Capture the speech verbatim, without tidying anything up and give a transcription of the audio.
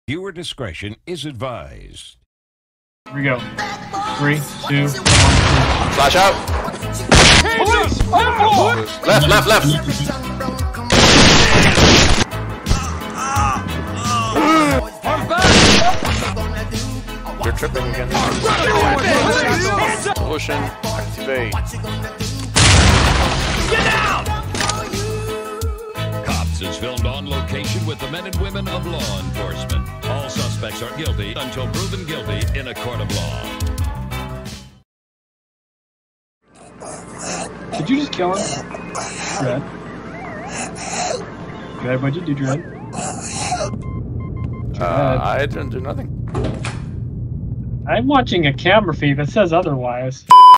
Viewer discretion is advised. Here we go. Three, two, one. Flash out. Police! Oh, Left, left, left. I'm back! You're tripping again. Motion. Activate. Get down! Cops is filmed on location with the men and women of law enforcement. All suspects are guilty until proven guilty in a court of law. Did you just kill him? Dread. Dread, what'd you do, Dread? Dread. Uh, I didn't do nothing. I'm watching a camera feed that says otherwise.